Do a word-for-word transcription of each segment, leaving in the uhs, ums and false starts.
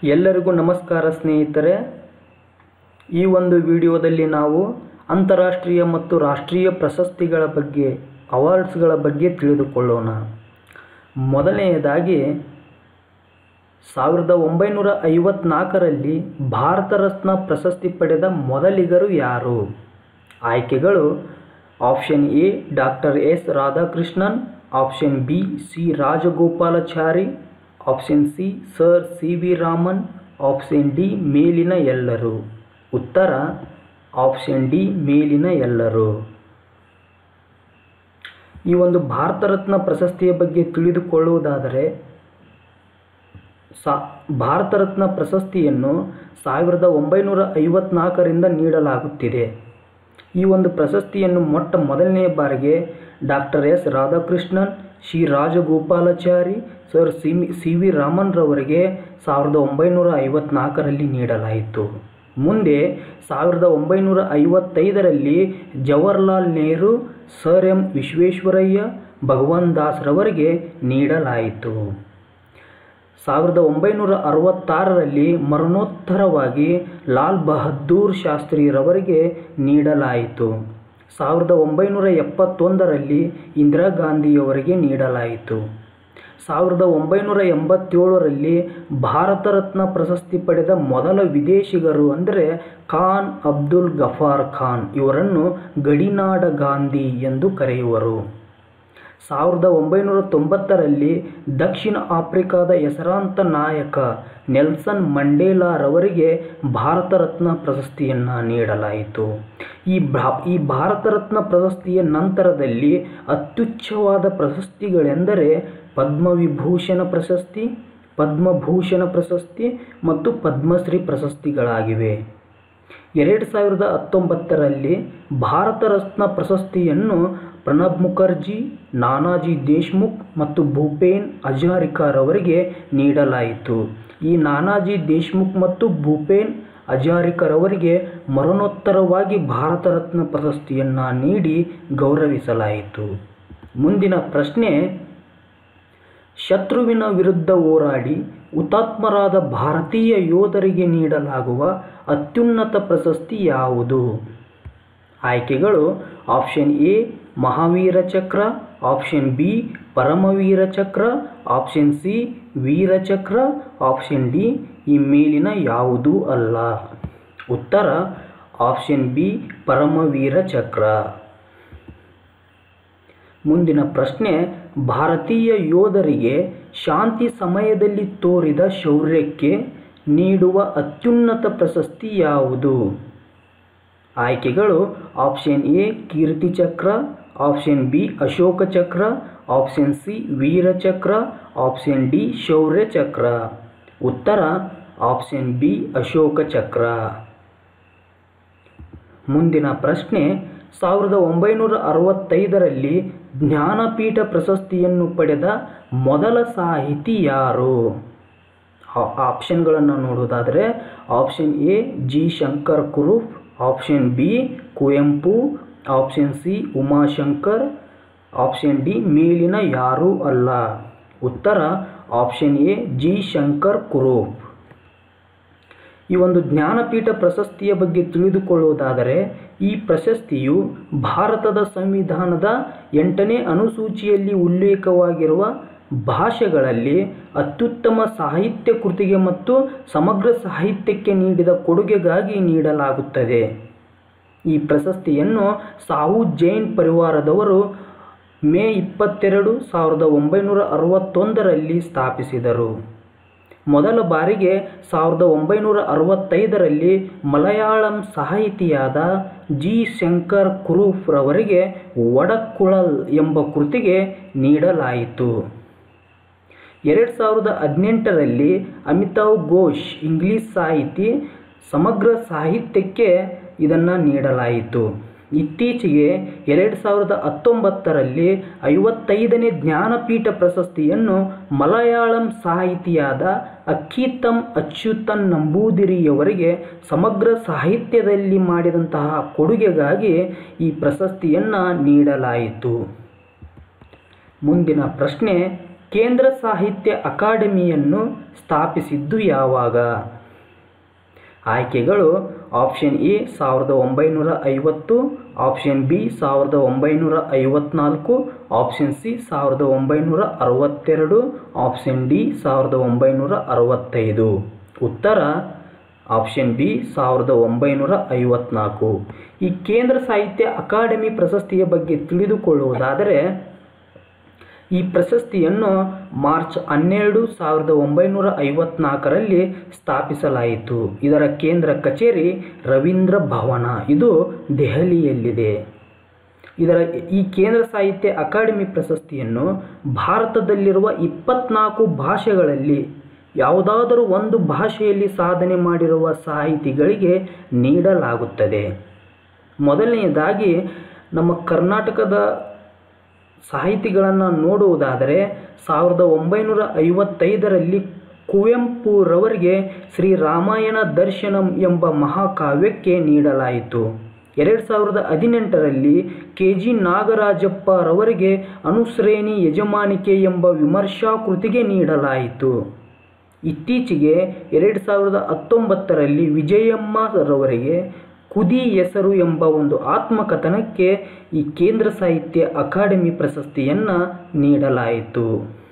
ಎಲ್ಲರಿಗೂ ನಮಸ್ಕಾರ ಸ್ನೇಹಿತರೆ. ಈ ಒಂದು ವಿಡಿಯೋದಲ್ಲಿ ನಾವು ಅಂತಾರಾಷ್ಟ್ರೀಯ ಮತ್ತು ರಾಷ್ಟ್ರೀಯ ಪ್ರಶಸ್ತಿಗಳ ಬಗ್ಗೆ ಅವಾರ್ಡ್ಸ್ಗಳ ಬಗ್ಗೆ ತಿಳಿದುಕೊಳ್ಳೋಣ. ಮೊದಲನೆಯದಾಗಿ ಸಾವಿರದ ಒಂಬೈನೂರ ಐವತ್ನಾಲ್ಕರಲ್ಲಿ ಭಾರತ ರತ್ನ ಪ್ರಶಸ್ತಿ ಪಡೆದ ಮೊದಲಿಗರು ಯಾರು? ಆಯ್ಕೆಗಳು: option A doctor S Radhakrishnan, option B C Rajagopalachari, option C sir C V Raman, option D ಮೇಲಿನ ಎಲ್ಲರೂ. ಉತ್ತರ ಆಪ್ಷನ್ ಡಿ ಮೇಲಿನ ಎಲ್ಲರೂ. ಈ ಒಂದು ಭಾರತ ರತ್ನ ಪ್ರಶಸ್ತಿಯ ಬಗ್ಗೆ ತಿಳಿದುಕೊಳ್ಳುವುದಾದರೆ, ಸಾ ಭಾರತ ರತ್ನ ಪ್ರಶಸ್ತಿಯನ್ನು ಸಾವಿರದ ಒಂಬೈನೂರ ಐವತ್ನಾಲ್ಕರಿಂದ ನೀಡಲಾಗುತ್ತಿದೆ. ಈ ಒಂದು ಪ್ರಶಸ್ತಿಯನ್ನು ಮೊಟ್ಟ ಮೊದಲನೆಯ ಬಾರಿಗೆ doctor S Radhakrishnan, Shri Rajagopalachari, sir C C V Raman ರವರಿಗೆ ಸಾವಿರದ ಒಂಬೈನೂರ ಐವತ್ನಾಲ್ಕರಲ್ಲಿ ನೀಡಲಾಯಿತು. ಮುಂದೆ ಸಾವಿರದ ಒಂಬೈನೂರ ಐವತ್ತೈದರಲ್ಲಿ ಜವಾಹರ್ಲಾಲ್ ನೆಹರು, ಸರ್ ಎಂ ವಿಶ್ವೇಶ್ವರಯ್ಯ, ಭಗವಾನ್ ದಾಸ್ ರವರಿಗೆ ನೀಡಲಾಯಿತು. ಸಾವಿರದ ಒಂಬೈನೂರ ಅರವತ್ತಾರರಲ್ಲಿ ಮರಣೋತ್ತರವಾಗಿ ಲಾಲ್ ಬಹದ್ದೂರ್ ಶಾಸ್ತ್ರಿರವರಿಗೆ ನೀಡಲಾಯಿತು. ಸಾವಿರದ ಒಂಬೈನೂರ ಎಪ್ಪತ್ತೊಂದರಲ್ಲಿ ಇಂದಿರಾ ಗಾಂಧಿಯವರಿಗೆ ನೀಡಲಾಯಿತು. ಸಾವಿರದ ಒಂಬೈನೂರ ಎಂಬತ್ತೇಳರಲ್ಲಿ ಭಾರತ ರತ್ನ ಪ್ರಶಸ್ತಿ ಪಡೆದ ಮೊದಲ ವಿದೇಶಿಗರು ಅಂದರೆ ಖಾನ್ ಅಬ್ದುಲ್ ಗಫಾರ್ ಖಾನ್, ಇವರನ್ನು ಗಡಿನಾಡ ಗಾಂಧಿ ಎಂದು ಕರೆಯುವರು. ಸಾವಿರದ ಒಂಬೈನೂರ ತೊಂಬತ್ತರಲ್ಲಿ ದಕ್ಷಿಣ ಆಫ್ರಿಕಾದ ಹೆಸರಾಂತ ನಾಯಕ ನೆಲ್ಸನ್ ಮಂಡೇಲಾರವರಿಗೆ ಭಾರತ ರತ್ನ ಪ್ರಶಸ್ತಿಯನ್ನು ನೀಡಲಾಯಿತು. ಈ ಭಾ ಈ ಭಾರತ ರತ್ನ ಪ್ರಶಸ್ತಿಯ ನಂತರದಲ್ಲಿ ಅತ್ಯುಚ್ಚವಾದ ಪ್ರಶಸ್ತಿಗಳೆಂದರೆ ಪದ್ಮವಿಭೂಷಣ ಪ್ರಶಸ್ತಿ, ಪದ್ಮಭೂಷಣ ಪ್ರಶಸ್ತಿ ಮತ್ತು ಪದ್ಮಶ್ರೀ ಪ್ರಶಸ್ತಿಗಳಾಗಿವೆ. ಎರಡು ಸಾವಿರದ ಹತ್ತೊಂಬತ್ತರಲ್ಲಿ ಭಾರತ ರತ್ನ ಪ್ರಶಸ್ತಿಯನ್ನು ಪ್ರಣಬ್ ಮುಖರ್ಜಿ, ನಾನಾಜಿ ದೇಶ್ಮುಖ್ ಮತ್ತು ಭೂಪೇನ್ ಹಜಾರಿಕಾರವರಿಗೆ ನೀಡಲಾಯಿತು. ಈ ನಾನಾಜಿ ದೇಶ್ಮುಖ್ ಮತ್ತು ಭೂಪೇನ್ ಹಜಾರಿಕಾರವರಿಗೆ ಮರಣೋತ್ತರವಾಗಿ ಭಾರತ ರತ್ನ ಪ್ರಶಸ್ತಿಯನ್ನು ನೀಡಿ ಗೌರವಿಸಲಾಯಿತು. ಮುಂದಿನ ಪ್ರಶ್ನೆ: ಶತ್ರುವಿನ ವಿರುದ್ಧ ಹೋರಾಡಿ ಹುತಾತ್ಮರಾದ ಭಾರತೀಯ ಯೋಧರಿಗೆ ನೀಡಲಾಗುವ ಅತ್ಯುನ್ನತ ಪ್ರಶಸ್ತಿ ಯಾವುದು? ಆಯ್ಕೆಗಳು: ಆಪ್ಷನ್ ಎ ಮಹಾವೀರ ಚಕ್ರ, option B Paramvir Chakra, option C ವೀರ ಚಕ್ರ, ಆಪ್ಷನ್ ಡಿ ಈ ಮೇಲಿನ ಯಾವುದೂ ಅಲ್ಲ. ಉತ್ತರ ಆಪ್ಷನ್ ಬಿ ಪರಮವೀರ ಚಕ್ರ. ಮುಂದಿನ ಪ್ರಶ್ನೆ: ಭಾರತೀಯ ಯೋಧರಿಗೆ ಶಾಂತಿ ಸಮಯದಲ್ಲಿ ತೋರಿದ ಶೌರ್ಯಕ್ಕೆ ನೀಡುವ ಅತ್ಯುನ್ನತ ಪ್ರಶಸ್ತಿ ಯಾವುದು? ಆಯ್ಕೆಗಳು: ಆಪ್ಷನ್ ಎ ಕೀರ್ತಿ ಚಕ್ರ, option B Ashoka Chakra, option C ವೀರ ಚಕ್ರ, ಆಪ್ಷನ್ ಡಿ ಶೌರ್ಯ ಚಕ್ರ. ಉತ್ತರ ಆಪ್ಷನ್ ಬಿ ಅಶೋಕ ಚಕ್ರ. ಮುಂದಿನ ಪ್ರಶ್ನೆ: ಸಾವಿರದ ಒಂಬೈನೂರ ಅರವತ್ತೈದರಲ್ಲಿ ಜ್ಞಾನಪೀಠ ಪ್ರಶಸ್ತಿಯನ್ನು ಪಡೆದ ಮೊದಲ ಸಾಹಿತಿ ಯಾರು? ಆಪ್ಷನ್ಗಳನ್ನು ನೋಡುವುದಾದರೆ, option A G Shankar Kurup, option B Kuvempu, option C Umashankar, option D ಮೇಲಿನ ಯಾರೂ ಅಲ್ಲ. ಉತ್ತರ option A G Shankar Kurup. ಈ ಒಂದು ಜ್ಞಾನಪೀಠ ಪ್ರಶಸ್ತಿಯ ಬಗ್ಗೆ ತಿಳಿದುಕೊಳ್ಳುವುದಾದರೆ, ಈ ಪ್ರಶಸ್ತಿಯು ಭಾರತದ ಸಂವಿಧಾನದ ಎಂಟನೇ ಅನುಸೂಚಿಯಲ್ಲಿ ಉಲ್ಲೇಖವಾಗಿರುವ ಭಾಷೆಗಳಲ್ಲಿ ಅತ್ಯುತ್ತಮ ಸಾಹಿತ್ಯ ಕೃತಿಗೆ ಮತ್ತು ಸಮಗ್ರ ಸಾಹಿತ್ಯಕ್ಕೆ ನೀಡಿದ ಕೊಡುಗೆಗಾಗಿ ನೀಡಲಾಗುತ್ತದೆ. ಈ ಪ್ರಶಸ್ತಿಯನ್ನು ಸಾಹು ಜೈನ್ ಪರಿವಾರದವರು ಮೇ ಇಪ್ಪತ್ತೆರಡು ಸಾವಿರದ ಒಂಬೈನೂರ ಅರವತ್ತೊಂದರಲ್ಲಿ ಸ್ಥಾಪಿಸಿದರು. ಮೊದಲ ಬಾರಿಗೆ ಸಾವಿರದ ಒಂಬೈನೂರ ಅರವತ್ತೈದರಲ್ಲಿ ಮಲಯಾಳಂ ಸಾಹಿತಿಯಾದ ಜಿ ಶಂಕರ್ ಕುರುಪ್ ರವರಿಗೆ ಒಡಕುಳಲ್ ಎಂಬ ಕೃತಿಗೆ ನೀಡಲಾಯಿತು. ಎರಡು ಸಾವಿರದ ಹದಿನೆಂಟರಲ್ಲಿ ಅಮಿತಾವ್ ಘೋಷ್ ಇಂಗ್ಲಿಷ್ ಸಾಹಿತಿ ಸಮಗ್ರ ಸಾಹಿತ್ಯಕ್ಕೆ ಇದನ್ನು ನೀಡಲಾಯಿತು. ಇತ್ತೀಚೆಗೆ ಎರಡು ಸಾವಿರದ ಹತ್ತೊಂಬತ್ತರಲ್ಲಿ ಐವತ್ತೈದನೇ ಜ್ಞಾನಪೀಠ ಪ್ರಶಸ್ತಿಯನ್ನು ಮಲಯಾಳಂ ಸಾಹಿತಿಯಾದ ಅಕ್ಕೀತಂ ಅಚ್ಯುತನ್ ನಂಬೂದಿರಿಯವರಿಗೆ ಸಮಗ್ರ ಸಾಹಿತ್ಯದಲ್ಲಿ ಮಾಡಿದಂತಹ ಕೊಡುಗೆಗಾಗಿ ಈ ಪ್ರಶಸ್ತಿಯನ್ನು ನೀಡಲಾಯಿತು. ಮುಂದಿನ ಪ್ರಶ್ನೆ: ಕೇಂದ್ರ ಸಾಹಿತ್ಯ ಅಕಾಡೆಮಿಯನ್ನು ಸ್ಥಾಪಿಸಿದ್ದು ಯಾವಾಗ? ಆಯ್ಕೆಗಳು ಆಪ್ಷನ್ ಎ ಸಾವಿರದ ಒಂಬೈನೂರ ಐವತ್ತು, ಆಪ್ಷನ್ ಬಿ ಸಾವಿರದ ಒಂಬೈನೂರ ಐವತ್ನಾಲ್ಕು, ಆಪ್ಷನ್ ಸಿ ಸಾವಿರದ ಒಂಬೈನೂರ ಅರವತ್ತೆರಡು, ಆಪ್ಷನ್ ಡಿ ಸಾವಿರದ ಒಂಬೈನೂರ ಅರವತ್ತೈದು. ಉತ್ತರ ಆಪ್ಷನ್ ಬಿ ಸಾವಿರದ ಒಂಬೈನೂರ ಐವತ್ನಾಲ್ಕು. ಈ ಕೇಂದ್ರ ಸಾಹಿತ್ಯ ಅಕಾಡೆಮಿ ಪ್ರಶಸ್ತಿಯ ಬಗ್ಗೆ ತಿಳಿದುಕೊಳ್ಳುವುದಾದರೆ, ಈ ಪ್ರಶಸ್ತಿಯನ್ನು ಮಾರ್ಚ್ ಹನ್ನೆರಡು ಸಾವಿರದ ಒಂಬೈನೂರ ಐವತ್ನಾಲ್ಕರಲ್ಲಿ ಸ್ಥಾಪಿಸಲಾಯಿತು. ಇದರ ಕೇಂದ್ರ ಕಚೇರಿ ರವೀಂದ್ರ ಭವನ, ಇದು ದೆಹಲಿಯಲ್ಲಿದೆ. ಇದರ ಈ ಕೇಂದ್ರ ಸಾಹಿತ್ಯ ಅಕಾಡೆಮಿ ಪ್ರಶಸ್ತಿಯನ್ನು ಭಾರತದಲ್ಲಿರುವ ಇಪ್ಪತ್ನಾಲ್ಕು ಭಾಷೆಗಳಲ್ಲಿ ಯಾವುದಾದರೂ ಒಂದು ಭಾಷೆಯಲ್ಲಿ ಸಾಧನೆ ಮಾಡಿರುವ ಸಾಹಿತಿಗಳಿಗೆ ನೀಡಲಾಗುತ್ತದೆ. ಮೊದಲನೆಯದಾಗಿ ನಮ್ಮ ಕರ್ನಾಟಕದ ಸಾಹಿತಿಗಳನ್ನು ನೋಡುವುದಾದರೆ, ಸಾವಿರದ ಒಂಬೈನೂರ ಐವತ್ತೈದರಲ್ಲಿ ಕುವೆಂಪುರವರಿಗೆ ಶ್ರೀ ರಾಮಾಯಣ ದರ್ಶನಂ ಎಂಬ ಮಹಾಕಾವ್ಯಕ್ಕೆ ನೀಡಲಾಯಿತು. ಎರಡು ಸಾವಿರದ ಹದಿನೆಂಟರಲ್ಲಿ ಕೆ ಜಿ ನಾಗರಾಜಪ್ಪರವರಿಗೆ ಅನುಶ್ರೇಣಿ ಯಜಮಾನಿಕೆ ಎಂಬ ವಿಮರ್ಶಾ ಕೃತಿಗೆ ನೀಡಲಾಯಿತು. ಇತ್ತೀಚೆಗೆ ಎರಡು ಸಾವಿರದ ಹತ್ತೊಂಬತ್ತರಲ್ಲಿ ವಿಜಯಮ್ಮರವರಿಗೆ ಕುದಿ ಹೆಸರು ಎಂಬ ಒಂದು ಆತ್ಮಕಥನಕ್ಕೆ ಈ ಕೇಂದ್ರ ಸಾಹಿತ್ಯ ಅಕಾಡೆಮಿ ಪ್ರಶಸ್ತಿಯನ್ನು ನೀಡಲಾಯಿತು.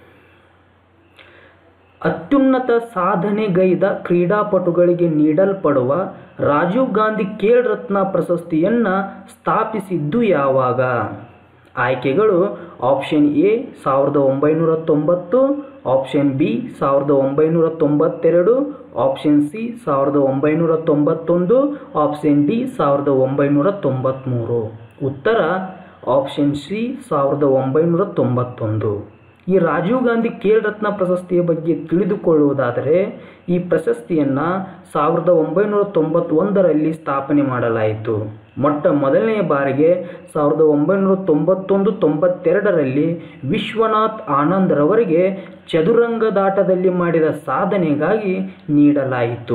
ಅತ್ಯುನ್ನತ ಸಾಧನೆಗೈದ ಕ್ರೀಡಾಪಟುಗಳಿಗೆ ನೀಡಲ್ಪಡುವ ರಾಜೀವ್ ಗಾಂಧಿ ಖೇಲ್ ರತ್ನ ಪ್ರಶಸ್ತಿಯನ್ನು ಸ್ಥಾಪಿಸಿದ್ದು ಯಾವಾಗ? ಆಯ್ಕೆಗಳು ಆಪ್ಷನ್ ಎ ಸಾವಿರದ ಒಂಬೈನೂರ ತೊಂಬತ್ತು, ಆಪ್ಷನ್ ಬಿ ಸಾವಿರದ ಒಂಬೈನೂರ ತೊಂಬತ್ತೆರಡು, ಆಪ್ಷನ್ ಸಿ ಸಾವಿರದ ಒಂಬೈನೂರ ತೊಂಬತ್ತೊಂದು, ಆಪ್ಷನ್ ಡಿ ಸಾವಿರದ ಒಂಬೈನೂರ ತೊಂಬತ್ತ್ಮೂರು. ಉತ್ತರ ಆಪ್ಷನ್ ಸಿ ಸಾವಿರದ ಒಂಬೈನೂರ ತೊಂಬತ್ತೊಂದು. ಈ ರಾಜೀವ್ ಗಾಂಧಿ ಖೇಲ್ ರತ್ನ ಪ್ರಶಸ್ತಿಯ ಬಗ್ಗೆ ತಿಳಿದುಕೊಳ್ಳುವುದಾದರೆ, ಈ ಪ್ರಶಸ್ತಿಯನ್ನು ಸಾವಿರದ ಒಂಬೈನೂರ ತೊಂಬತ್ತೊಂದರಲ್ಲಿ ಸ್ಥಾಪನೆ ಮಾಡಲಾಯಿತು. ಮೊಟ್ಟ ಮೊದಲನೆಯ ಬಾರಿಗೆ ಸಾವಿರದ ಒಂಬೈನೂರ ತೊಂಬತ್ತೊಂದು ತೊಂಬತ್ತೆರಡರಲ್ಲಿ ವಿಶ್ವನಾಥ್ ಆನಂದರವರಿಗೆ ಚದುರಂಗದಾಟದಲ್ಲಿ ಮಾಡಿದ ಸಾಧನೆಗಾಗಿ ನೀಡಲಾಯಿತು.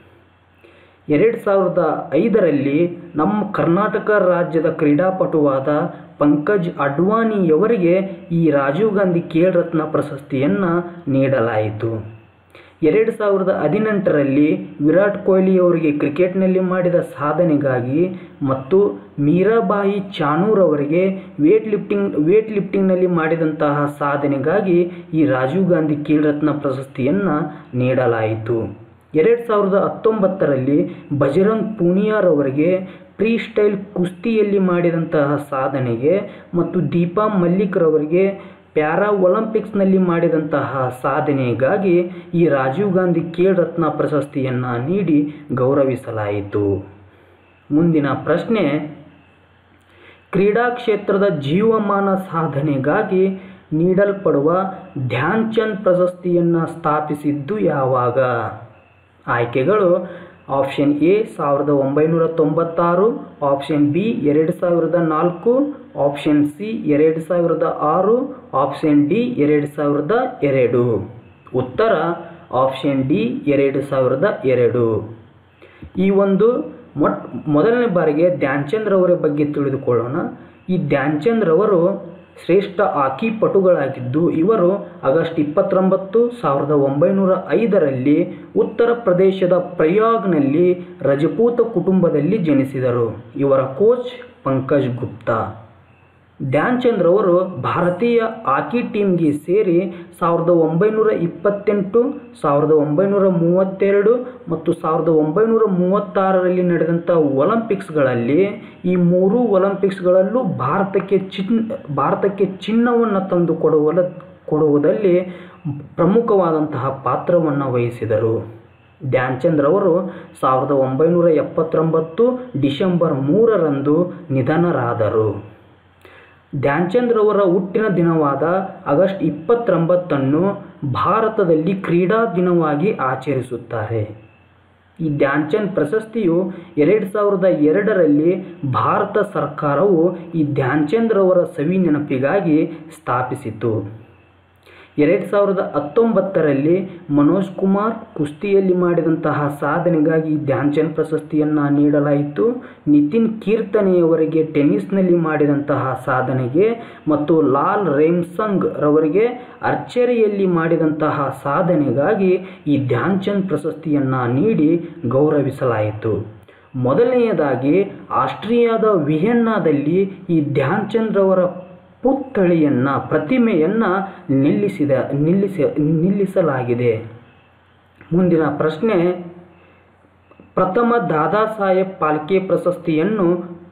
ಎರಡು ಸಾವಿರದ ಐದರಲ್ಲಿ ನಮ್ಮ ಕರ್ನಾಟಕ ರಾಜ್ಯದ ಕ್ರೀಡಾಪಟುವಾದ ಪಂಕಜ್ ಅಡ್ವಾಣಿಯವರಿಗೆ ಈ ರಾಜೀವ್ ಗಾಂಧಿ ಖೇಲ್ ರತ್ನ ಪ್ರಶಸ್ತಿಯನ್ನು ನೀಡಲಾಯಿತು. ಎರಡು ಸಾವಿರದ ಹದಿನೆಂಟರಲ್ಲಿ ವಿರಾಟ್ ಕೊಹ್ಲಿಯವರಿಗೆ ಕ್ರಿಕೆಟ್ನಲ್ಲಿ ಮಾಡಿದ ಸಾಧನೆಗಾಗಿ ಮತ್ತು ಮೀರಾಬಾಯಿ ಚಾನೂರವರಿಗೆ ವೇಟ್ ಲಿಫ್ಟಿಂಗ್ ವೇಟ್ ಲಿಫ್ಟಿಂಗ್ನಲ್ಲಿ ಮಾಡಿದಂತಹ ಸಾಧನೆಗಾಗಿ ಈ ರಾಜೀವ್ ಗಾಂಧಿ ಖೇಲ್ ರತ್ನ ಪ್ರಶಸ್ತಿಯನ್ನು ನೀಡಲಾಯಿತು. ಎರಡು ಸಾವಿರದ ಹತ್ತೊಂಬತ್ತರಲ್ಲಿ ಬಜರಂಗ್ ಪೂನಿಯಾರವರಿಗೆ ಫ್ರೀ ಸ್ಟೈಲ್ ಕುಸ್ತಿಯಲ್ಲಿ ಮಾಡಿದಂತಹ ಸಾಧನೆಗೆ ಮತ್ತು ದೀಪಾ ಮಲ್ಲಿಕ್ರವರಿಗೆ ಪ್ಯಾರಾ ಒಲಿಂಪಿಕ್ಸ್ನಲ್ಲಿ ಮಾಡಿದಂತಹ ಸಾಧನೆಗಾಗಿ ಈ ರಾಜೀವ್ ಗಾಂಧಿ ಖೇಲ್ ರತ್ನ ಪ್ರಶಸ್ತಿಯನ್ನು ನೀಡಿ ಗೌರವಿಸಲಾಯಿತು. ಮುಂದಿನ ಪ್ರಶ್ನೆ, ಕ್ರೀಡಾ ಕ್ಷೇತ್ರದ ಜೀವಮಾನ ಸಾಧನೆಗಾಗಿ ನೀಡಲ್ಪಡುವ ಧ್ಯಾನ್ ಚಂದ್ ಪ್ರಶಸ್ತಿಯನ್ನು ಸ್ಥಾಪಿಸಿದ್ದು ಯಾವಾಗ? ಆಯ್ಕೆಗಳು ಆಪ್ಷನ್ ಎ ಸಾವಿರದ ಒಂಬೈನೂರ ತೊಂಬತ್ತಾರು, ಆಪ್ಷನ್ ಬಿ ಎರಡು ಸಾವಿರದ ನಾಲ್ಕು, ಆಪ್ಷನ್ ಸಿ ಎರಡು ಸಾವಿರದ ಆರು, ಆಪ್ಷನ್ ಡಿ ಎರಡು ಸಾವಿರದ ಎರಡು. ಉತ್ತರ ಆಪ್ಷನ್ ಡಿ ಎರಡು ಸಾವಿರದ ಎರಡು. ಈ ಒಂದು ಮೊಟ್ ಮೊದಲನೇ ಬಾರಿಗೆ ಧ್ಯಾನ್ ಚಂದ್ ರವರ ಬಗ್ಗೆ ತಿಳಿದುಕೊಳ್ಳೋಣ. ಈ ಧ್ಯಾನ್ ಚಂದ್ ರವರು ಶ್ರೇಷ್ಠ ಹಾಕಿ ಪಟುಗಳಾಗಿದ್ದು, ಇವರು ಆಗಸ್ಟ್ ಇಪ್ಪತ್ತೊಂಬತ್ತು ಸಾವಿರದ ಒಂಬೈನೂರ ಐದರಲ್ಲಿ ಉತ್ತರ ಪ್ರದೇಶದ ಪ್ರಯಾಗ್ನಲ್ಲಿ ರಜಪೂತ ಕುಟುಂಬದಲ್ಲಿ ಜನಿಸಿದರು. ಇವರ ಕೋಚ್ ಪಂಕಜ್ ಗುಪ್ತಾ. ಧ್ಯಾನ್ ಚಂದ್ ರವರು ಭಾರತೀಯ ಹಾಕಿ ಟೀಮ್ಗೆ ಸೇರಿ ಸಾವಿರದ ಒಂಬೈನೂರ ಇಪ್ಪತ್ತೆಂಟು, ಸಾವಿರದ ಒಂಬೈನೂರ ಮೂವತ್ತೆರಡು ಮತ್ತು ಸಾವಿರದ ಒಂಬೈನೂರ ಮೂವತ್ತಾರರಲ್ಲಿ ನಡೆದಂಥ ಒಲಿಂಪಿಕ್ಸ್ಗಳಲ್ಲಿ ಈ ಮೂರೂ ಒಲಿಂಪಿಕ್ಸ್ಗಳಲ್ಲೂ ಭಾರತಕ್ಕೆ ಚಿನ್ ಭಾರತಕ್ಕೆ ಚಿನ್ನವನ್ನು ತಂದು ಕೊಡುವ ಕೊಡುವುದರಲ್ಲಿ ಪ್ರಮುಖವಾದಂತಹ ಪಾತ್ರವನ್ನು ವಹಿಸಿದರು. ಧ್ಯಾನ್ ಚಂದ್ ರವರು ಸಾವಿರದ ಒಂಬೈನೂರ ಎಪ್ಪತ್ತೊಂಬತ್ತು ಡಿಸೆಂಬರ್ ಮೂರರಂದು ನಿಧನರಾದರು. ಧ್ಯಾನ್ ಚಂದ್ ರವರ ಹುಟ್ಟಿನ ದಿನವಾದ ಆಗಸ್ಟ್ ಇಪ್ಪತ್ತೊಂಬತ್ತನ್ನು ಭಾರತದಲ್ಲಿ ಕ್ರೀಡಾ ದಿನವಾಗಿ ಆಚರಿಸುತ್ತಾರೆ. ಈ ಧ್ಯಾನ್ ಚಂದ್ ಪ್ರಶಸ್ತಿಯು ಎರಡು ಸಾವಿರದ ಎರಡರಲ್ಲಿ ಭಾರತ ಸರ್ಕಾರವು ಈ ಧ್ಯಾನ್ ಚಂದ್ ರವರ ಸವಿ ನೆನಪಿಗಾಗಿ ಸ್ಥಾಪಿಸಿತು. ಎರಡು ಸಾವಿರದ ಹತ್ತೊಂಬತ್ತರಲ್ಲಿ ಮನೋಜ್ ಕುಮಾರ್ ಕುಸ್ತಿಯಲ್ಲಿ ಮಾಡಿದಂತಹ ಸಾಧನೆಗಾಗಿ ಧ್ಯಾನ್ ಚಂದ್ ಪ್ರಶಸ್ತಿಯನ್ನು ನೀಡಲಾಯಿತು. ನಿತಿನ್ ಕೀರ್ತನೆಯವರಿಗೆ ಟೆನ್ನಿಸ್ನಲ್ಲಿ ಮಾಡಿದಂತಹ ಸಾಧನೆಗೆ ಮತ್ತು ಲಾಲ್ ರೇಮ್ಸಂಗ್ ರವರಿಗೆ ಆರ್ಚರಿಯಲ್ಲಿ ಮಾಡಿದಂತಹ ಸಾಧನೆಗಾಗಿ ಈ ಧ್ಯಾನ್ ಚಂದ್ ಪ್ರಶಸ್ತಿಯನ್ನು ನೀಡಿ ಗೌರವಿಸಲಾಯಿತು. ಮೊದಲನೆಯದಾಗಿ ಆಸ್ಟ್ರಿಯಾದ ವಿಯೆನ್ನಾದಲ್ಲಿ ಈ ಧ್ಯಾನ್ ಚಂದ್ ರವರ ಪುತ್ಥಳಿಯನ್ನು ಪ್ರತಿಮೆಯನ್ನು ನಿಲ್ಲಿಸಿದ ನಿಲ್ಲಿಸ ನಿಲ್ಲಿಸಲಾಗಿದೆ. ಮುಂದಿನ ಪ್ರಶ್ನೆ, ಪ್ರಥಮ ದಾದಾ ಸಾಹೇಬ್ ಫಾಲ್ಕೆ ಪ್ರಶಸ್ತಿಯನ್ನು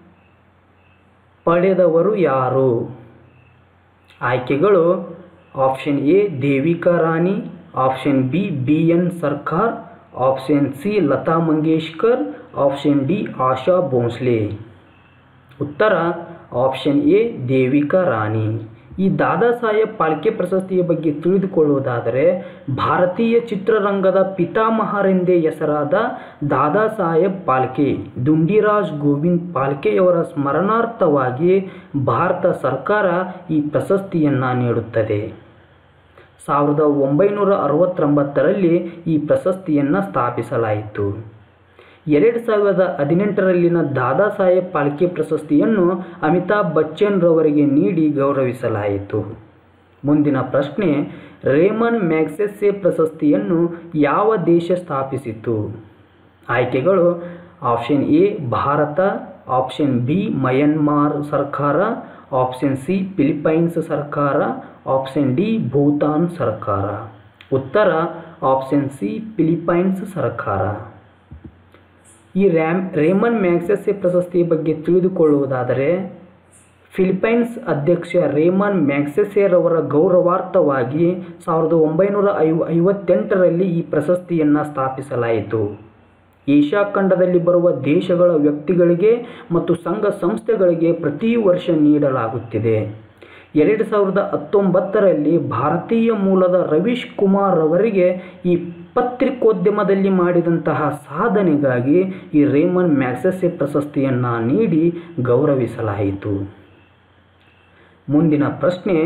ಪಡೆದವರು ಯಾರು? ಆಯ್ಕೆಗಳು option A Devika Rani, option B B N Sarkar, option C Lata Mangeshkar, option D Asha Bhosle. ಉತ್ತರ ಆಪ್ಷನ್ ಎ ದೇವಿಕಾ ರಾಣಿ. ಈ ದಾದಾ ಸಾಹೇಬ್ ಫಾಲ್ಕೆ ಪ್ರಶಸ್ತಿಯ ಬಗ್ಗೆ ತಿಳಿದುಕೊಳ್ಳುವುದಾದರೆ, ಭಾರತೀಯ ಚಿತ್ರರಂಗದ ಪಿತಾಮಹರೆಂದೇ ಹೆಸರಾದ ದಾದಾ ಸಾಹೇಬ್ ಫಾಲ್ಕೆ ದುಂಡಿರಾಜ್ ಗೋವಿಂದ್ ಫಾಲ್ಕೆಯವರ ಸ್ಮರಣಾರ್ಥವಾಗಿ ಭಾರತ ಸರ್ಕಾರ ಈ ಪ್ರಶಸ್ತಿಯನ್ನು ನೀಡುತ್ತದೆ. ಸಾವಿರದ ಒಂಬೈನೂರ ಅರವತ್ತೊಂಬತ್ತರಲ್ಲಿ ಈ ಪ್ರಶಸ್ತಿಯನ್ನು ಸ್ಥಾಪಿಸಲಾಯಿತು. ಎರಡು ಸಾವಿರದ ಹದಿನೆಂಟರಲ್ಲಿನ ದಾದಾ ಸಾಹೇಬ್ ಫಾಲ್ಕೆ ಪ್ರಶಸ್ತಿಯನ್ನು ಅಮಿತಾಬ್ ಬಚ್ಚನ್ ರವರಿಗೆ ನೀಡಿ ಗೌರವಿಸಲಾಯಿತು. ಮುಂದಿನ ಪ್ರಶ್ನೆ, ರೇಮನ್ ಮ್ಯಾಗ್ಸೆಸೆ ಪ್ರಶಸ್ತಿಯನ್ನು ಯಾವ ದೇಶ ಸ್ಥಾಪಿಸಿತು? ಆಯ್ಕೆಗಳು option A Bharat, option B Myanmar ಸರ್ಕಾರ, ಆಪ್ಷನ್ ಸಿ ಫಿಲಿಪೈನ್ಸ್ ಸರ್ಕಾರ, ಆಪ್ಷನ್ ಡಿ ಭೂತಾನ್ ಸರ್ಕಾರ. ಉತ್ತರ ಆಪ್ಷನ್ ಸಿ ಫಿಲಿಪೈನ್ಸ್ ಸರ್ಕಾರ. ಈ ರ್ಯಾಮ್ ರೇಮನ್ ಮ್ಯಾಗ್ಸೆಸೆ ಪ್ರಶಸ್ತಿಯ ಬಗ್ಗೆ ತಿಳಿದುಕೊಳ್ಳುವುದಾದರೆ, ಫಿಲಿಪೈನ್ಸ್ ಅಧ್ಯಕ್ಷ ರೇಮನ್ ಮ್ಯಾಗ್ಸೆಸೆರವರ ಗೌರವಾರ್ಥವಾಗಿ ಸಾವಿರದ ಒಂಬೈನೂರ ಐವ ಐವತ್ತೆಂಟರಲ್ಲಿ ಈ ಪ್ರಶಸ್ತಿಯನ್ನು ಸ್ಥಾಪಿಸಲಾಯಿತು. ಏಷ್ಯಾ ಖಂಡದಲ್ಲಿ ಬರುವ ದೇಶಗಳ ವ್ಯಕ್ತಿಗಳಿಗೆ ಮತ್ತು ಸಂಘ ಸಂಸ್ಥೆಗಳಿಗೆ ಪ್ರತಿ ವರ್ಷ ನೀಡಲಾಗುತ್ತಿದೆ. ಎರಡು ಸಾವಿರದ ಹತ್ತೊಂಬತ್ತರಲ್ಲಿ ಭಾರತೀಯ ಮೂಲದ ರವೀಶ್ ಕುಮಾರ್ ಅವರಿಗೆ ಈ ಪತ್ರಿಕೋದ್ಯಮದಲ್ಲಿ ಮಾಡಿದಂತಹ ಸಾಧನೆಗಾಗಿ ಈ ರೇಮನ್ ಮ್ಯಾಗ್ಸೆಸೆ ಪ್ರಶಸ್ತಿಯನ್ನು ನೀಡಿ ಗೌರವಿಸಲಾಯಿತು. ಮುಂದಿನ ಪ್ರಶ್ನೆ,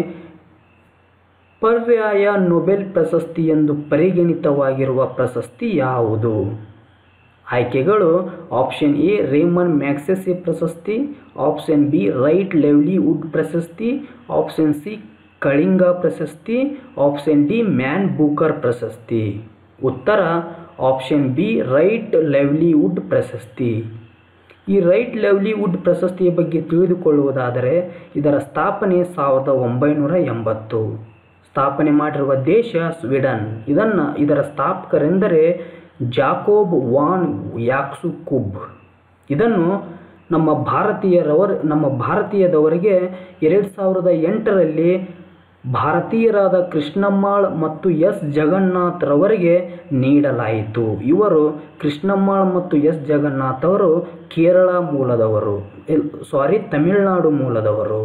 ಪರ್ಯಾಯ ನೊಬೆಲ್ ಪ್ರಶಸ್ತಿ ಎಂದು ಪರಿಗಣಿತವಾಗಿರುವ ಪ್ರಶಸ್ತಿ ಯಾವುದು? ಆಯ್ಕೆಗಳು ಆಪ್ಷನ್ ಎ ರೇಮನ್ ಮ್ಯಾಗ್ಸೆಸೆ ಪ್ರಶಸ್ತಿ, ಆಪ್ಷನ್ ಬಿ ರೈಟ್ ಲೈವ್ಲಿಹುಡ್ ಪ್ರಶಸ್ತಿ, ಆಪ್ಷನ್ ಸಿ ಕಳಿಂಗ ಪ್ರಶಸ್ತಿ, ಆಪ್ಷನ್ ಡಿ ಮ್ಯಾನ್ ಬೂಕರ್ ಪ್ರಶಸ್ತಿ. ಉತ್ತರ ಆಪ್ಷನ್ ಬಿ ರೈಟ್ ಲೈವ್ಲಿಹುಡ್ ಪ್ರಶಸ್ತಿ. ಈ ರೈಟ್ ಲೈವ್ಲಿಹುಡ್ ಪ್ರಶಸ್ತಿಯ ಬಗ್ಗೆ ತಿಳಿದುಕೊಳ್ಳುವುದಾದರೆ, ಇದರ ಸ್ಥಾಪನೆ ಸಾವಿರದ ಒಂಬೈನೂರ ಎಂಬತ್ತು. ಸ್ಥಾಪನೆ ಮಾಡಿರುವ ದೇಶ ಸ್ವೀಡನ್. ಇದನ್ನು ಇದರ ಸ್ಥಾಪಕರೆಂದರೆ ಜಾಕೋಬ್ ವಾನ್ ಯಾಕ್ಸುಕುಬ್. ಇದನ್ನು ನಮ್ಮ ಭಾರತೀಯರವರ ನಮ್ಮ ಭಾರತೀಯದವರಿಗೆ ಎರಡು ಸಾವಿರದ ಎಂಟರಲ್ಲಿ ಭಾರತೀಯರಾದ ಕೃಷ್ಣಮ್ಮಾಳ್ ಮತ್ತು ಎಸ್ ಜಗನ್ನಾಥ್ ರವರಿಗೆ ನೀಡಲಾಯಿತು. ಇವರು ಕೃಷ್ಣಮ್ಮಾಳ್ ಮತ್ತು ಎಸ್ ಜಗನ್ನಾಥ್ ಅವರು ಕೇರಳ ಮೂಲದವರು ಸಾರಿ ತಮಿಳುನಾಡು ಮೂಲದವರು.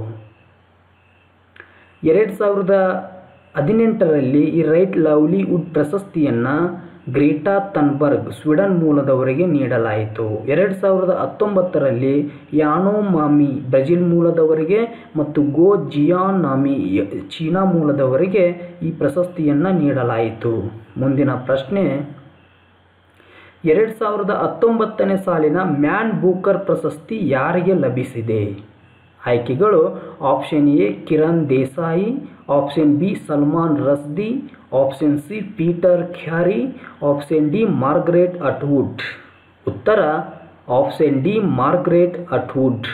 ಎರಡು ಸಾವಿರದ ಹದಿನೆಂಟರಲ್ಲಿ ಈ ರೈಟ್ ಲೈವ್ಲಿಹುಡ್ ಪ್ರಶಸ್ತಿಯನ್ನು ಗ್ರೇಟಾ ಥನ್ಬರ್ಗ್ ಸ್ವೀಡನ್ ಮೂಲದವರಿಗೆ ನೀಡಲಾಯಿತು. ಎರಡು ಸಾವಿರದ ಹತ್ತೊಂಬತ್ತರಲ್ಲಿ ಯಾನೋಮಾಮಿ ಬ್ರೆಜಿಲ್ ಮೂಲದವರಿಗೆ ಮತ್ತು ಗೋ ಜಿಯಾನಾಮಿ ಚೀನಾ ಮೂಲದವರಿಗೆ ಈ ಪ್ರಶಸ್ತಿಯನ್ನು ನೀಡಲಾಯಿತು. ಮುಂದಿನ ಪ್ರಶ್ನೆ, ಎರಡು ಸಾವಿರದ ಹತ್ತೊಂಬತ್ತನೇ ಸಾಲಿನ ಮ್ಯಾನ್ ಬೂಕರ್ ಪ್ರಶಸ್ತಿ ಯಾರಿಗೆ ಲಭಿಸಿದೆ? ಆಯ್ಕೆಗಳು option A Kiran Desai, option B Salman Rushdie, option C Peter Carey, option D Margaret Atwood. ಉತ್ತರ ಆಪ್ಷನ್ ಡಿ ಮಾರ್ಗ್ರೆಟ್ ಅಟ್ವುಡ್.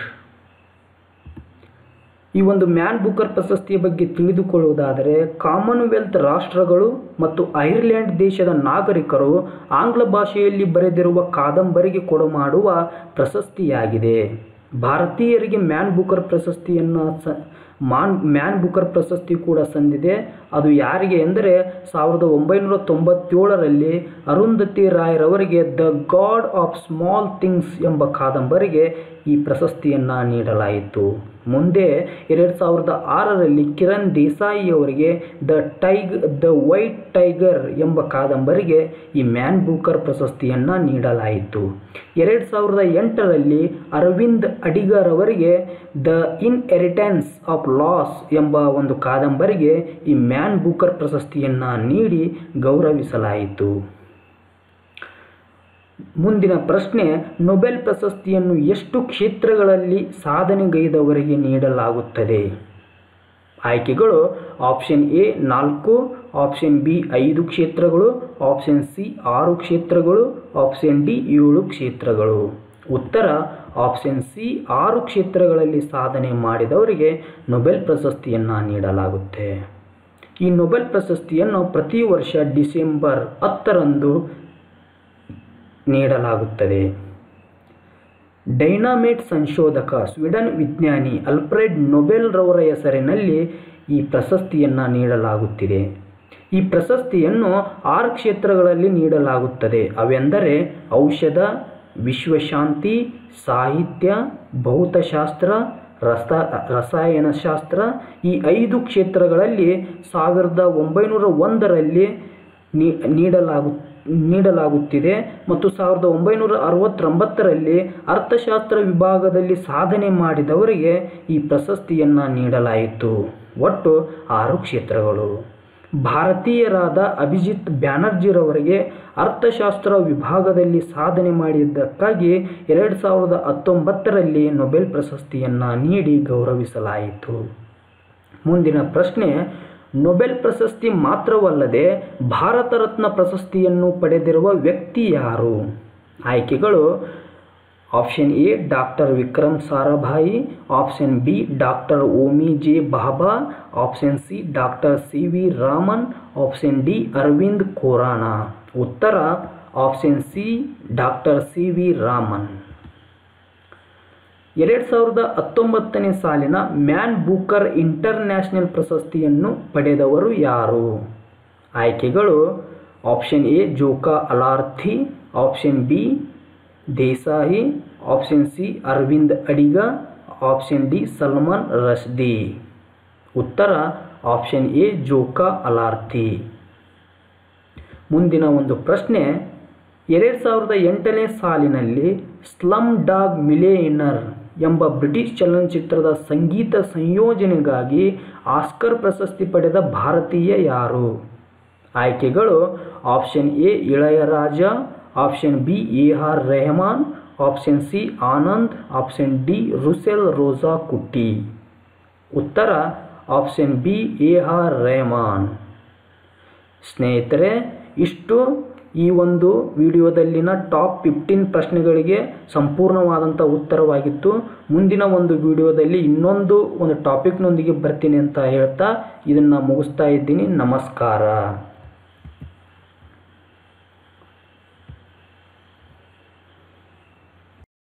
ಈ ಒಂದು ಮ್ಯಾನ್ ಬೂಕರ್ ಪ್ರಶಸ್ತಿಯ ಬಗ್ಗೆ ತಿಳಿದುಕೊಳ್ಳುವುದಾದರೆ, ಕಾಮನ್ವೆಲ್ತ್ ರಾಷ್ಟ್ರಗಳು ಮತ್ತು ಐರ್ಲೆಂಡ್ ದೇಶದ ನಾಗರಿಕರು ಆಂಗ್ಲ ಭಾಷೆಯಲ್ಲಿ ಬರೆದಿರುವ ಕಾದಂಬರಿಗೆ ಕೊಡಮಾಡುವ ಪ್ರಶಸ್ತಿಯಾಗಿದೆ. ಭಾರತೀಯರಿಗೆ ಮ್ಯಾನ್ ಬೂಕರ್ ಪ್ರಶಸ್ತಿಯನ್ನು ಸ ಮಾನ್ ಮ್ಯಾನ್ ಬೂಕರ್ ಪ್ರಶಸ್ತಿ ಕೂಡ ಸಂದಿದೆ. ಅದು ಯಾರಿಗೆ ಎಂದರೆ, ಸಾವಿರದ ಒಂಬೈನೂರ ತೊಂಬತ್ತೇಳರಲ್ಲಿ ಅರುಂಧತಿ ರಾಯ್ರವರಿಗೆ the god of small things ಎಂಬ ಕಾದಂಬರಿಗೆ ಈ ಪ್ರಶಸ್ತಿಯನ್ನು ನೀಡಲಾಯಿತು. ಮುಂದೆ ಎರಡು ಸಾವಿರದ ಆರರಲ್ಲಿ ಕಿರಣ್ ದೇಸಾಯಿ ಅವರಿಗೆ ದ ಟೈಗ್ ದ ವೈಟ್ ಟೈಗರ್ ಎಂಬ ಕಾದಂಬರಿಗೆ ಈ ಮ್ಯಾನ್ ಬೂಕರ್ ಪ್ರಶಸ್ತಿಯನ್ನು ನೀಡಲಾಯಿತು. ಎರಡು ಸಾವಿರದ ಎಂಟರಲ್ಲಿ ಅರವಿಂದ್ ಅಡಿಗರ್ ಅವರಿಗೆ ದ ಇನ್ಹೆರಿಟೆನ್ಸ್ ಆಫ್ ಲಾಸ್ ಎಂಬ ಒಂದು ಕಾದಂಬರಿಗೆ ಈ ಮ್ಯಾನ್ ಬೂಕರ್ ಪ್ರಶಸ್ತಿಯನ್ನು ನೀಡಿ ಗೌರವಿಸಲಾಯಿತು. ಮುಂದಿನ ಪ್ರಶ್ನೆ, ನೊಬೆಲ್ ಪ್ರಶಸ್ತಿಯನ್ನು ಎಷ್ಟು ಕ್ಷೇತ್ರಗಳಲ್ಲಿ ಸಾಧನೆಗೈದವರಿಗೆ ನೀಡಲಾಗುತ್ತದೆ? ಆಯ್ಕೆಗಳು ಆಪ್ಷನ್ ಎ ನಾಲ್ಕು, ಆಪ್ಷನ್ ಬಿ ಐದು ಕ್ಷೇತ್ರಗಳು, ಆಪ್ಷನ್ ಸಿ ಆರು ಕ್ಷೇತ್ರಗಳು, ಆಪ್ಷನ್ ಡಿ ಏಳು ಕ್ಷೇತ್ರಗಳು. ಉತ್ತರ ಆಪ್ಷನ್ ಸಿ ಆರು ಕ್ಷೇತ್ರಗಳಲ್ಲಿ ಸಾಧನೆ ಮಾಡಿದವರಿಗೆ ನೊಬೆಲ್ ಪ್ರಶಸ್ತಿಯನ್ನು ನೀಡಲಾಗುತ್ತೆ. ಈ ನೊಬೆಲ್ ಪ್ರಶಸ್ತಿಯನ್ನು ಪ್ರತಿ ವರ್ಷ ಡಿಸೆಂಬರ್ ಹತ್ತರಂದು ನೀಡಲಾಗುತ್ತದೆ. ಡೈನಾಮೈಟ್ ಸಂಶೋಧಕ ಸ್ವೀಡನ್ ವಿಜ್ಞಾನಿ ಆಲ್ಫ್ರೆಡ್ ನೊಬೆಲ್ ರವರ ಹೆಸರಿನಲ್ಲಿ ಈ ಪ್ರಶಸ್ತಿಯನ್ನು ನೀಡಲಾಗುತ್ತಿದೆ. ಈ ಪ್ರಶಸ್ತಿಯನ್ನು ಆರು ಕ್ಷೇತ್ರಗಳಲ್ಲಿ ನೀಡಲಾಗುತ್ತದೆ. ಅವೆಂದರೆ ಔಷಧ, ವಿಶ್ವಶಾಂತಿ, ಸಾಹಿತ್ಯ, ಭೌತಶಾಸ್ತ್ರ, ರಸ ರಸಾಯನಶಾಸ್ತ್ರ. ಈ ಐದು ಕ್ಷೇತ್ರಗಳಲ್ಲಿ ಸಾವಿರದ ಒಂಬೈನೂರ ಒಂದರಲ್ಲಿ ನೀಡಲಾಗು ನೀಡಲಾಗುತ್ತಿದೆ ಮತ್ತು ಸಾವಿರದ ಒಂಬೈನೂರ ಅರವತ್ತೊಂಬತ್ತರಲ್ಲಿ ಅರ್ಥಶಾಸ್ತ್ರ ವಿಭಾಗದಲ್ಲಿ ಸಾಧನೆ ಮಾಡಿದವರಿಗೆ ಈ ಪ್ರಶಸ್ತಿಯನ್ನು ನೀಡಲಾಯಿತು. ಒಟ್ಟು ಆರು ಕ್ಷೇತ್ರಗಳು. ಭಾರತೀಯರಾದ ಅಭಿಜಿತ್ ಬ್ಯಾನರ್ಜಿರವರಿಗೆ ಅರ್ಥಶಾಸ್ತ್ರ ವಿಭಾಗದಲ್ಲಿ ಸಾಧನೆ ಮಾಡಿದ್ದಕ್ಕಾಗಿ ಎರಡು ಸಾವಿರದ ಹತ್ತೊಂಬತ್ತರಲ್ಲಿ ನೊಬೆಲ್ ಪ್ರಶಸ್ತಿಯನ್ನು ನೀಡಿ ಗೌರವಿಸಲಾಯಿತು. ಮುಂದಿನ ಪ್ರಶ್ನೆ, ನೊಬೆಲ್ ಪ್ರಶಸ್ತಿ ಮಾತ್ರವಲ್ಲದೆ ಭಾರತ ರತ್ನ ಪ್ರಶಸ್ತಿಯನ್ನು ಪಡೆದಿರುವ ವ್ಯಕ್ತಿ ಯಾರು? ಆಯ್ಕೆಗಳು option A doctor Vikram Sarabhai, option B doctor Homi J Bhabha, option C doctor C V Raman, option D Arvind Khorana. ಉತ್ತರ option C doctor C V Raman. ಎರಡು ಸಾವಿರದ ಹತ್ತೊಂಬತ್ತನೇ ಸಾಲಿನ ಮ್ಯಾನ್ ಬೂಕರ್ ಇಂಟರ್ನ್ಯಾಷನಲ್ ಪ್ರಶಸ್ತಿಯನ್ನು ಪಡೆದವರು ಯಾರು? ಆಯ್ಕೆಗಳು option A Jokha Alharthi, option B Desai, option C Aravind Adiga, option D Salman Rushdie. ಉತ್ತರ ಆಪ್ಷನ್ ಎ ಜೋಕಾ ಅಲಾರ್ಥಿ. ಮುಂದಿನ ಒಂದು ಪ್ರಶ್ನೆ, ಎರಡು ಸಾವಿರದ ಎಂಟನೇ ಸಾಲಿನಲ್ಲಿ ಸ್ಲಮ್ ಡಾಗ್ ಮಿಲಿಯನೇರ್ ಎಂಬ ಬ್ರಿಟಿಷ್ ಚಲನಚಿತ್ರದ ಸಂಗೀತ ಸಂಯೋಜನೆಗಾಗಿ ಆಸ್ಕರ್ ಪ್ರಶಸ್ತಿ ಪಡೆದ ಭಾರತೀಯ ಯಾರು? ಆಯ್ಕೆಗಳು option A Ilaiyaraaja, option B A R Rahman, option C Anand, option D Resul ರೋಜಾ ಕುಟ್ಟಿ. ಉತ್ತರ option B A R Rahman. ಸ್ನೇಹಿತರೆ, ಇಷ್ಟು ಈ ಒಂದು ವಿಡಿಯೋದಲ್ಲಿನ ಟಾಪ್ ಫಿಫ್ಟೀನ್ ಪ್ರಶ್ನೆಗಳಿಗೆ ಸಂಪೂರ್ಣವಾದಂಥ ಉತ್ತರವಾಗಿತ್ತು. ಮುಂದಿನ ಒಂದು ವಿಡಿಯೋದಲ್ಲಿ ಇನ್ನೊಂದು ಒಂದು ಟಾಪಿಕ್ನೊಂದಿಗೆ ಬರ್ತೀನಿ ಅಂತ ಹೇಳ್ತಾ ಇದನ್ನು ಮುಗಿಸ್ತಾ ಇದ್ದೀನಿ. ನಮಸ್ಕಾರ.